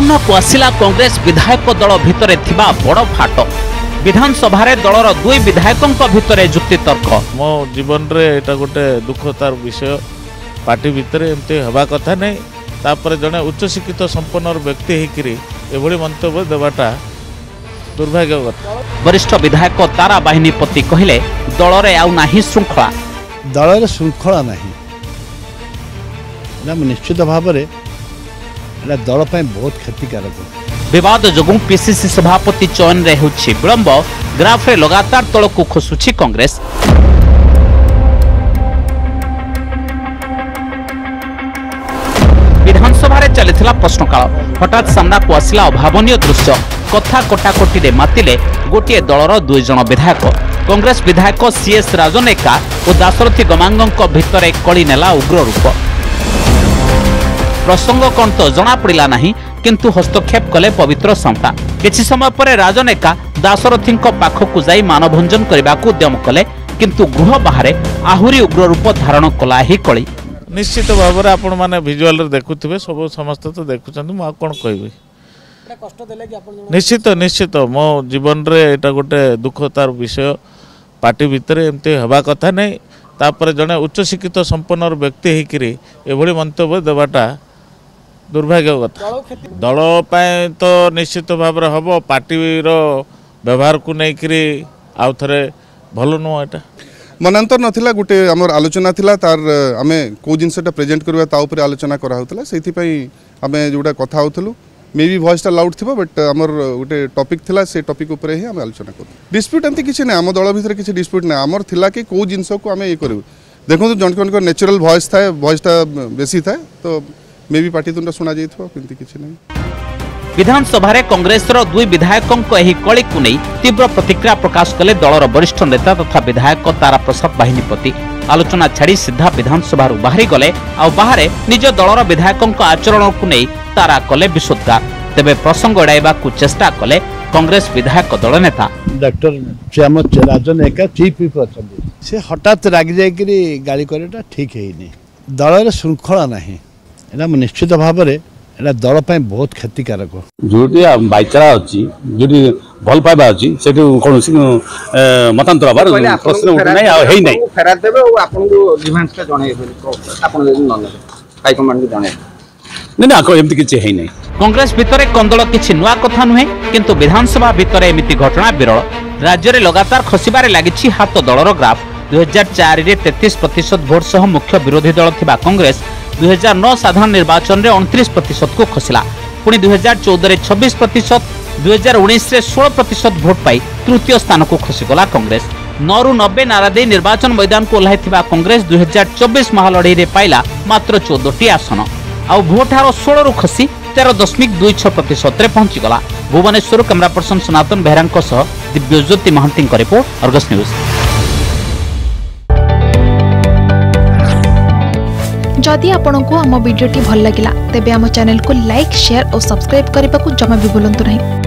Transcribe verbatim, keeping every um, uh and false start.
सामनाକୁ आसिला कांग्रेस विधायक दल भितरे थिबा बड़ फाट। विधानसभा दलर दुई विधायकों भितरे जुक्ति तर्क। मो जीवन रे एटा गोटे दुखतार विषय। पार्टी भितर एमती हवा कथा नहीं। तापर जड़े उच्च शिक्षित संपन्न व्यक्ति होकरी एभली मंतव्य देवाटा दुर्भाग्यगत। वरिष्ठ विधायक तारा बाहिनीपति कहले दल रे आउ नाही श्रृंखला। दल रे श्रृंखला नाही निश्चित भाव में दल बहुत क्षतिकारक। विवाद जोगुं पीसीसी सभापति चयन रे होछि विलंब। ग्राफ रे लगातार तलकू खसुछि कांग्रेस। विधानसभा रे चलिथिला प्रश्नकाल। हठात सामना को आसिला अभावनीय दृश्य। कथा कटाकटी रे मातिले गोटे दलर दुई जण विधायक। कांग्रेस विधायक सीएस राजन एका और दाशरथी गमांगଙ୍କ भितरे कଳି नेला उग्र रूप। प्रसंग कौन तो जना पड़ा नहीं, किंतु हस्तक्षेप कले पवित्र संता। किछि समय पर राजन एका दाशरथी पाखक जाई मानभंजन करने को उद्यम कले, किंतु गृह बाहर आहुरी उग्र रूप धारण कला ही कली। निश्चित भाव में आपण माने विजुअल रे देखुथिबे, सब समस्त तो देखुछन। मु कोन कहबी निश्चित निश्चित मो जीवन रे एटा गोटे दुखतार विषय। पार्टी भितर एमती हवा कथा नहीं। तापर जड़े उच्च शिक्षित संपन्न व्यक्ति होकरी एभली मंतव्य देवाटा दुर्भाग्यगत। दल तो निश्चित भाव में हम पार्टी व्यवहार को लेकिन आउ थे भल नुह। एटा मनांतर नाला गोटे आम आलोचना थिला तार आमे को जिनसटा प्रेजेंट करबा ता ऊपर आलोचना करा होतला। सेथि पई आमे जोटा कथा होतलु मे बी वॉइसटा लाउड थिबा, बट आमर गोटे टॉपिक थिला से टॉपिक ऊपर ही आमे आलोचना कर। डिस्प्यूट एमती किछि नै, आम दल भितर किछि डिस्प्यूट नै। आमर थिला कि को जिनस को आमे ए करू। देखो जन जन नेचुरल वॉइस थाए, वॉइसटा बेसी थाए, तो मे बी पार्टी तुंडा सुना जाइथो, किंतु किछि नै। विधानसभा रे कांग्रेस रो दुई विधायकों को एही कଳି को नहीं तीव्र प्रतिक्रिया प्रकाश कले दलर वरिष्ठ नेता तथा विधायक तारा प्रसाद बाहिनीपति। आलोचना छाड़ी सीधा विधानसभा बाहरी गले आ बाहर निज दलर विधायकों आचरण को नहीं तारा कले विशोधगार। तेबे प्रसंग एड़ाइबा को चेष्टा कले कांग्रेस विधायक दल नेता डॉक्टर श्याम राजन एका चीफ व्हिप अछंती। से हठात रागी जाइकरी गाली करेटा ठीक हेइनी। दल रे श्रृंखला नाही। एना निश्चित भाव में एटा दल बहुत क्षतिकारक। जोटी भाईचारा अच्छी जोटी भल पाइबा अच्छी से कौन मतांतर हबार प्रश्न उठे ना है ना फेरा देबे ओ आपन को डिमांड का जणे आपन न हाईकमांड को जणे नहीं ना एमती किछि है नहीं। कांग्रेस भितरे कंदल किछि नुआ कथा नुहे, किंतु विधानसभा भितरे एमिति घटना विरल। राज्य में लगातार खसिबारे लागिछि हाथ दलर ग्राफ। दुई हजार चार रे तैंतीस प्रतिशत भोट सह मुख्य विरोधी दल थिबा कांग्रेस दुई हजार नौ साधारण निर्वाचन में उनतीस प्रतिशत को खसला। पुणी दुई हजार चौदह रे छब्बीस प्रतिशत, दुई हजार उन्नीस रे सोलह प्रतिशत भोट पाई तृतीय स्थान को खसीगला कांग्रेस। नौ रु नब्बे नारा दे निर्वाचन मैदान को ओह्लाई कांग्रेस दुई हजार चौबीस महालड़ई रे पाइला मात्र चौदह आसन। आउ भोट हार सोलह रु खसी तेरह दशमिक दुई छह प्रतिशत रे पहुंचीगला। भुवनेश्वर कैमरा पर्सन सनातन बेहरा सह Divyajyoti Mohanty report, Argus News. जदि आपंक आम भिडी भल लगा तेब आम चैनल को लाइक, शेयर और सब्सक्राइब करने को जमा भी भूलु नहीं।